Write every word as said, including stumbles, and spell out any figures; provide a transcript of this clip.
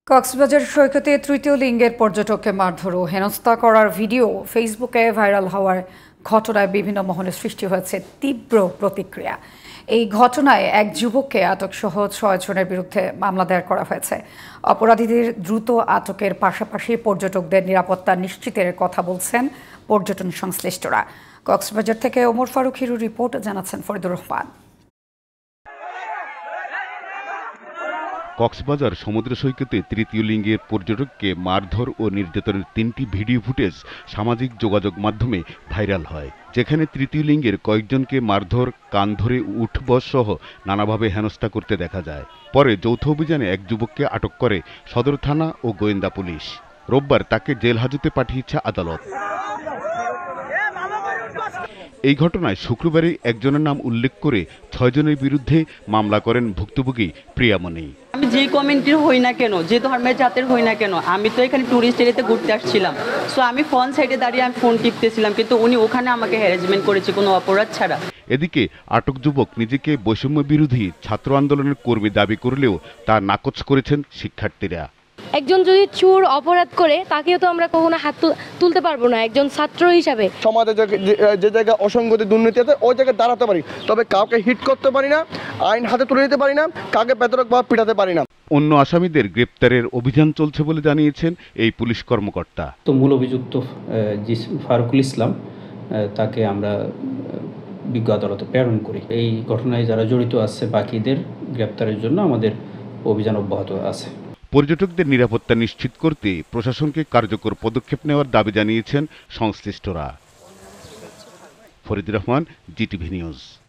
কক্সবাজার সৈকতে তৃতীয় লিঙ্গের পর্যটককে মারধর ও হেনস্থা করার ভিডিও ফেসবুকে ভাইরাল হওয়ার ঘটনায় বিভিন্ন মহলে সৃষ্টি হয়েছে তীব্র প্রতিক্রিয়া। এই ঘটনায় এক যুবককে আটক সহ ছয় জনের বিরুদ্ধে মামলা দায়ের করা হয়েছে। অপরাধীদের দ্রুত আটকের পাশাপাশি পর্যটকদের নিরাপত্তা নিশ্চিতের কথা বলছেন পর্যটন সংশ্লিষ্টরা। কক্সবাজার থেকে ওমর ফারুক হিরুর রিপোর্ট, জানাচ্ছেন ফরিদুর রহমান। কক্সবাজার সমুদ্র সৈকতে তৃতীয় লিঙ্গের পর্যটককে মারধর ও নির্যাতনের তিনটি ভিডিও ফুটেজ সামাজিক যোগাযোগ মাধ্যমে ভাইরাল হয়, যেখানে তৃতীয় লিঙ্গের কয়েকজনকে মারধর, কান ধরে উঠবস সহ নানাভাবে হেনস্থা করতে দেখা যায়। পরে যৌথ অভিযানে এক যুবককে আটক করে সদর থানা ও গোয়েন্দা পুলিশ। রোববার তাকে জেল হাজতে পাঠিয়েছে আদালত। এই ঘটনায় শুক্রবারই একজনের নাম উল্লেখ করে ছয়জনের বিরুদ্ধে মামলা করেন ভুক্তভোগী প্রিয়ামণি। আমি যে কমিউনিটির হই না কেন, যে ধর্মের জাতের হই না কেন, আমি তো এখানে টুরিস্ট এরিয়াতে ঘুরতে আসছিলাম। সো আমি ফোন সাইডে দাঁড়িয়ে আমি ফোন টিপতেছিলাম, কিন্তু উনি ওখানে আমাকে হ্যারাসমেন্ট করেছে কোনো অপরাধ ছাড়া। এদিকে আটক যুবক নিজেকে বৈষম্য বিরোধী ছাত্র আন্দোলনের কর্মী দাবি করলেও তা নাকচ করেছেন শিক্ষার্থীরা। একজন যদি চোর অপরাধ করে তাকেও তো আমরা কখনো হাত তুলতে পারবো না একজন ছাত্র হিসাবে। সমাজে যে জায়গায় অসংগতি দুর্নীতি আছে ওই জায়গায় দাঁড়াতে পারি, তবে কাউকে হিট করতে পারি না, আইন হাতে তুলে নিতে পারি না, কাউকে বেতরক বা পিটাতে পারি না। অন্য আসামিদের গ্রেপ্তারের অভিযান চলছে বলে জানিয়েছেন এই পুলিশ কর্মকর্তা। তো মূল অভিযুক্ত ফারুকুল ইসলাম তাকে আমরা বিজ্ঞ আদালতে প্রেরণ করি। এই ঘটনায় যারা জড়িত আছে বাকিদের গ্রেপ্তারের জন্য আমাদের অভিযান অব্যাহত আছে। পর্যটকদের নিরাপত্তা নিশ্চিত করতে প্রশাসনকে কার্যকর পদক্ষেপ নেওয়ার দাবি জানিয়েছেন সংশ্লিষ্টরা। Faridur Rahman, GTV news.